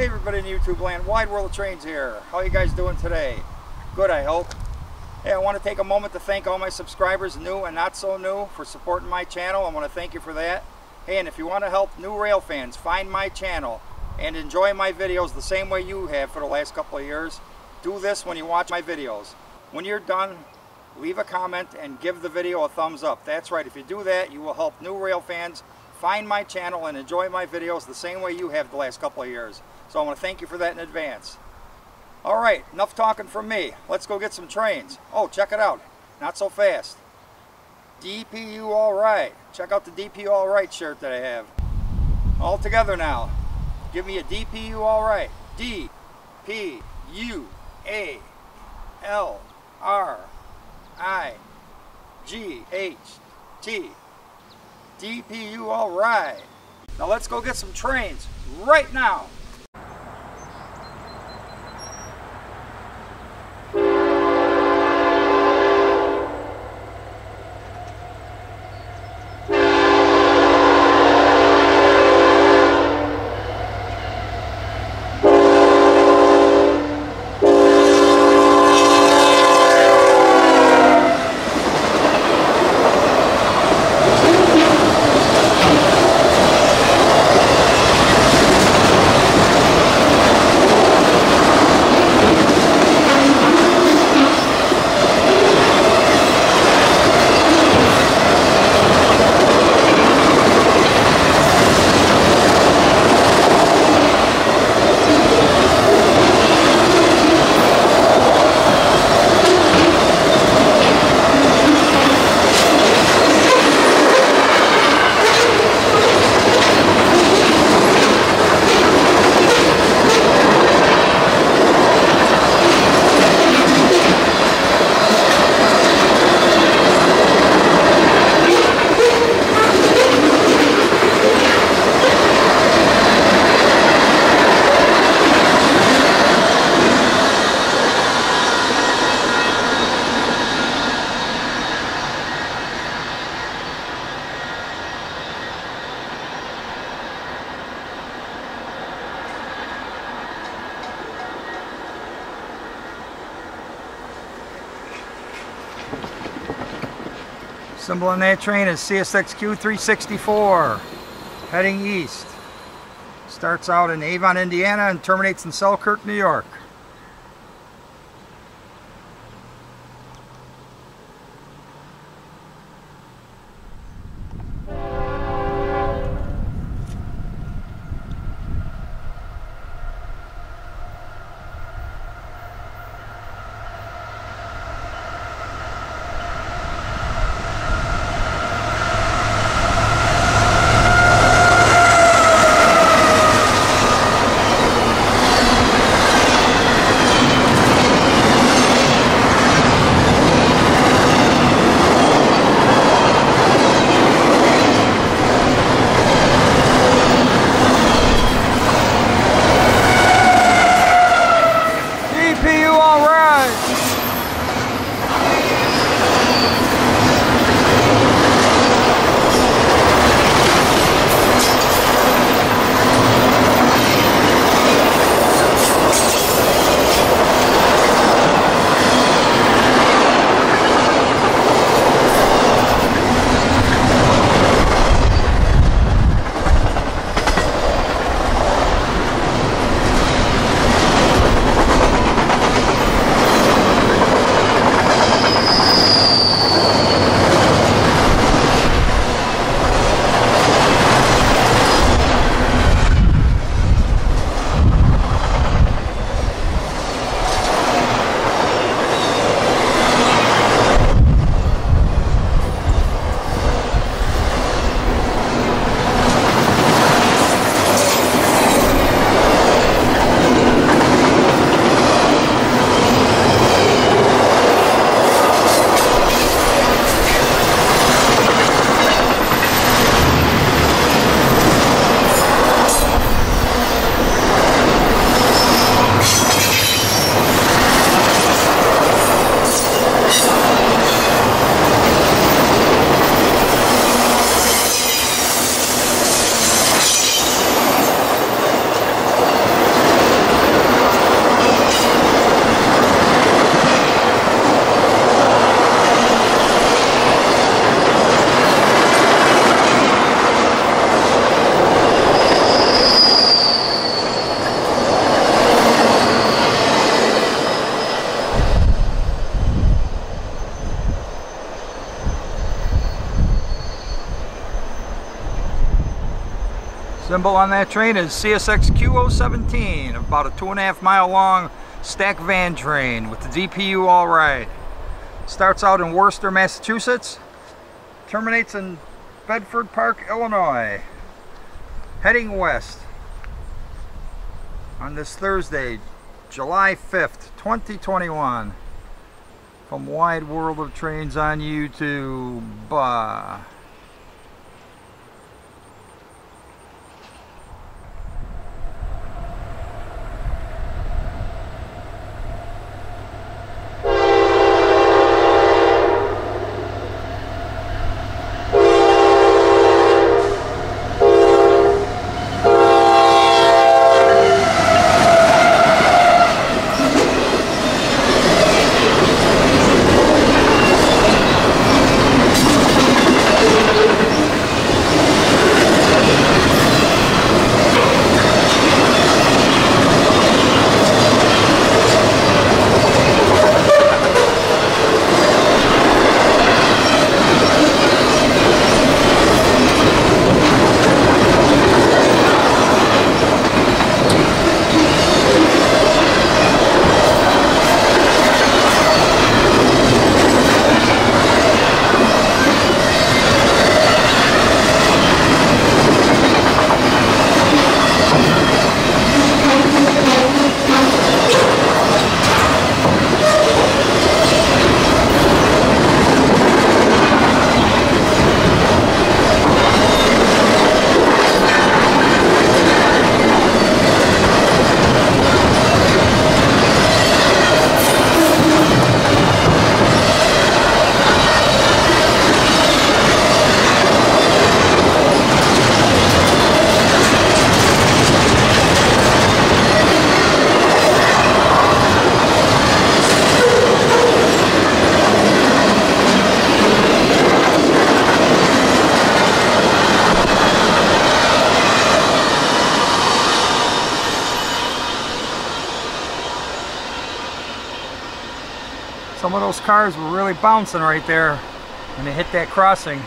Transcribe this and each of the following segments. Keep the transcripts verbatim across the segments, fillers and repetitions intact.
everybody in YouTube land, wide world of trains here. How you guys doing today? Good, I hope. Hey, I want to take a moment to thank all my subscribers, new and not so new, for supporting my channel. I want to thank you for that. Hey, and if you want to help new rail fans find my channel and enjoy my videos the same way you have for the last couple of years, do this when you watch my videos. When you're done, leave a comment and give the video a thumbs up. That's right, if you do that, you will help new rail fans find my channel and enjoy my videos the same way you have the last couple of years. So I want to thank you for that in advance. Alright, enough talking from me. Let's go get some trains. Oh, check it out. Not so fast. D P U Alright. Check out the D P U Alright shirt that I have. All together now. Give me a D P U Alright. D P U A L R I G H T. D P U Alright. Now let's go get some trains right now. Symbol on that train is C S X Q three sixty-four, heading east. Starts out in Avon, Indiana and terminates in Selkirk, New York. Symbol on that train is C S X Q zero seventeen, about a two and a half mile long stack van train with the D P U Alright. Starts out in Worcester, Massachusetts, terminates in Bedford Park, Illinois, heading west on this Thursday, July fifth, twenty twenty-one, from Wide World of Trains on YouTube. Uh, Some of those cars were really bouncing right there when they hit that crossing.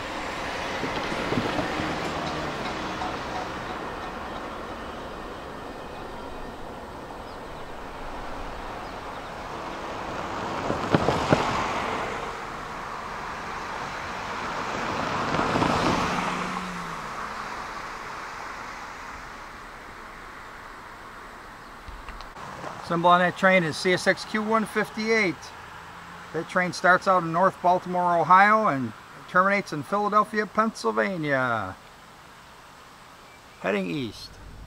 Symbol on that train is C S X Q one fifty-eight. That train starts out in North Baltimore, Ohio, and terminates in Philadelphia, Pennsylvania, heading east.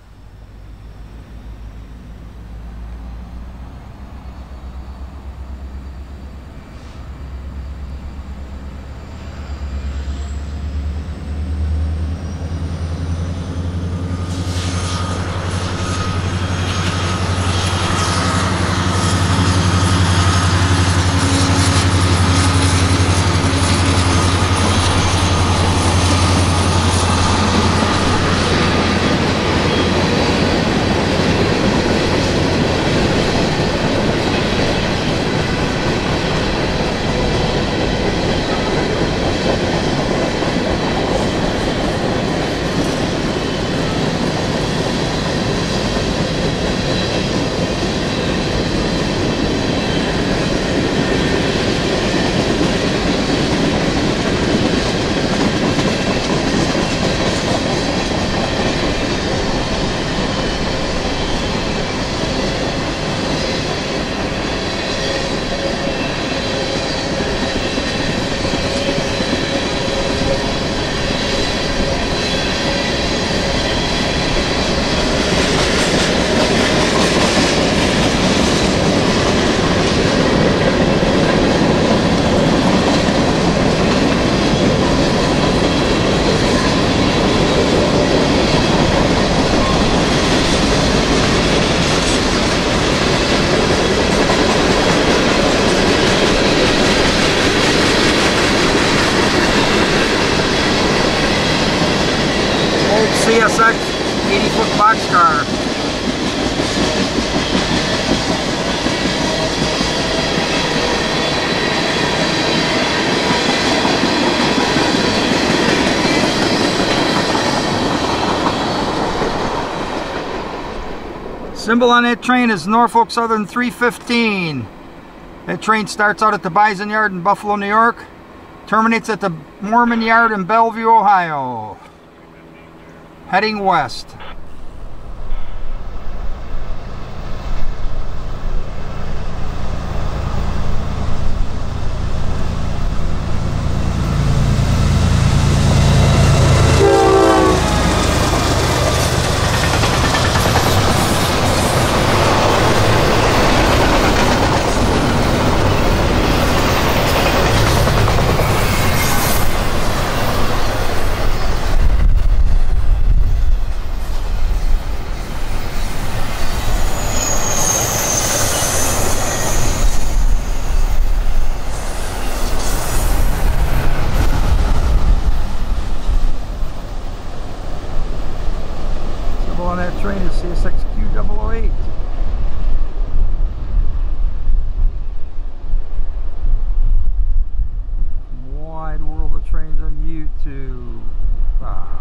C S X eighty foot boxcar. Symbol on that train is Norfolk Southern three fifteen. That train starts out at the Bison Yard in Buffalo, New York, terminates at the Mormon Yard in Bellevue, Ohio, heading west. On that train is C S X Q double oh eight. Wide world of trains on YouTube. Ah.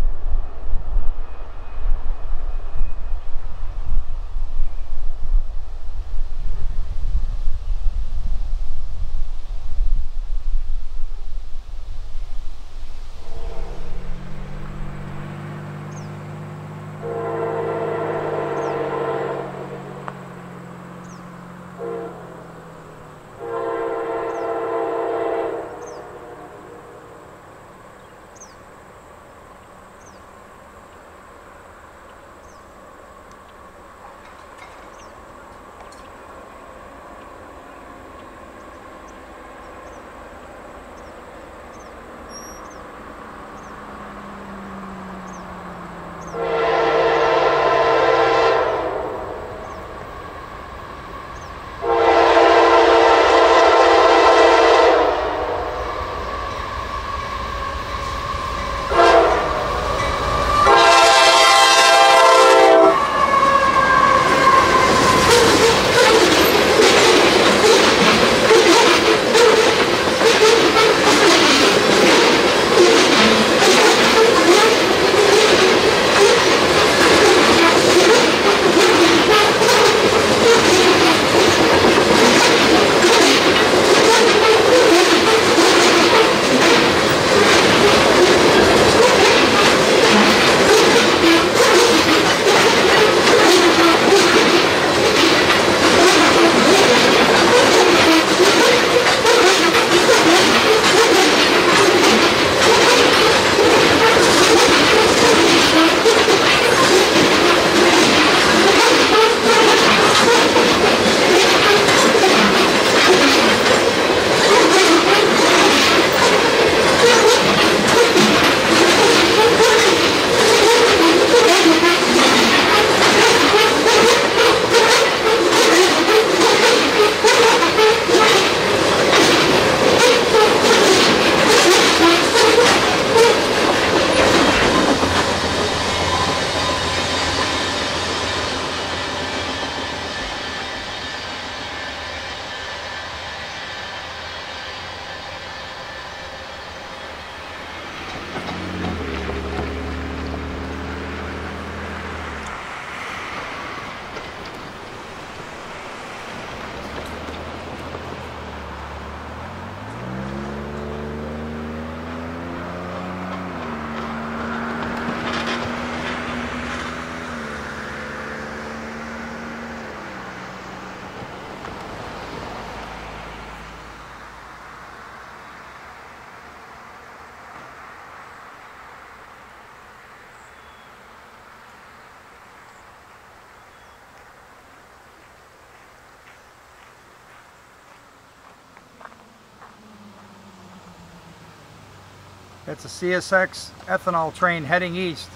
It's a C S X Ethanol train heading east.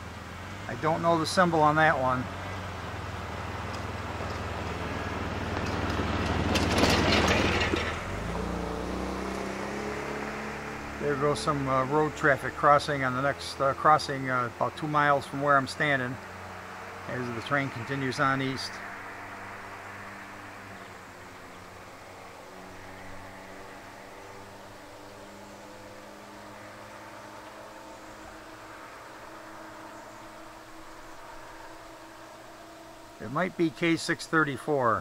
I don't know the symbol on that one. There goes some uh, road traffic crossing on the next uh, crossing uh, about two miles from where I'm standing as the train continues on east. It might be K six thirty-four.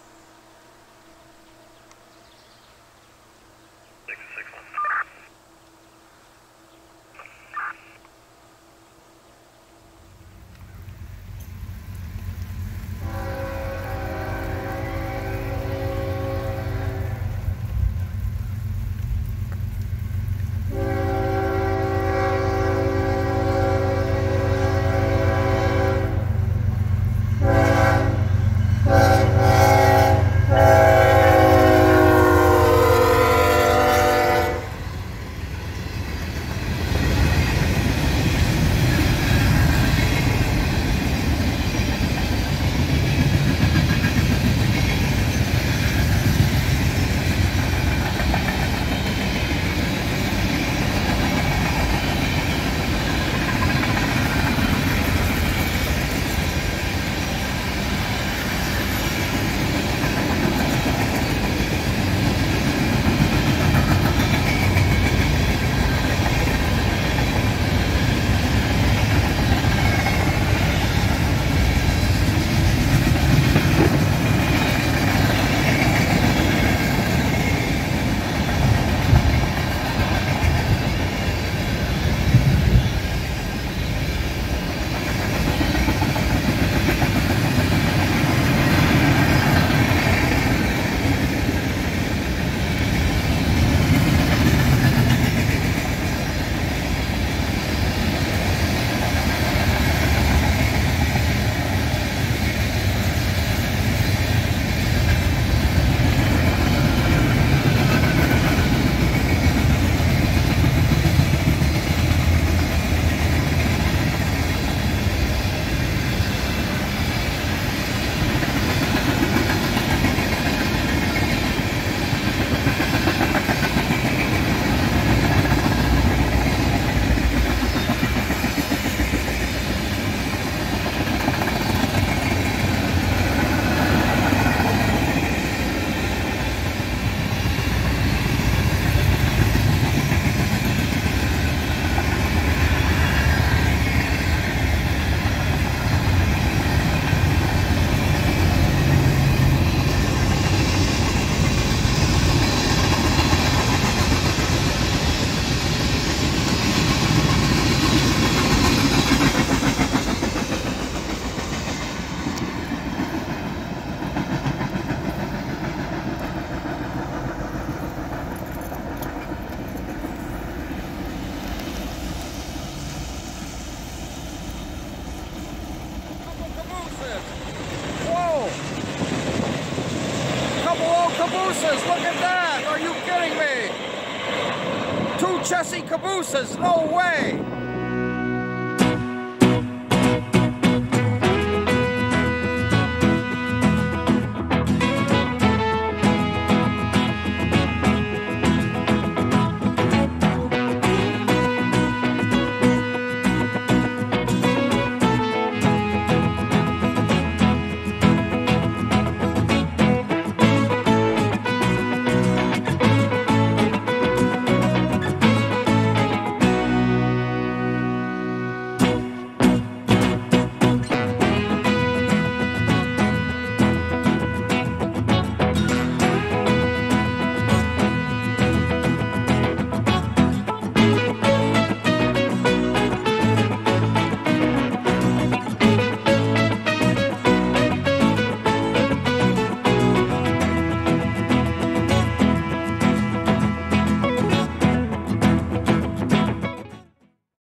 Cabooses, look at that! Are you kidding me? Two chassis cabooses, no way!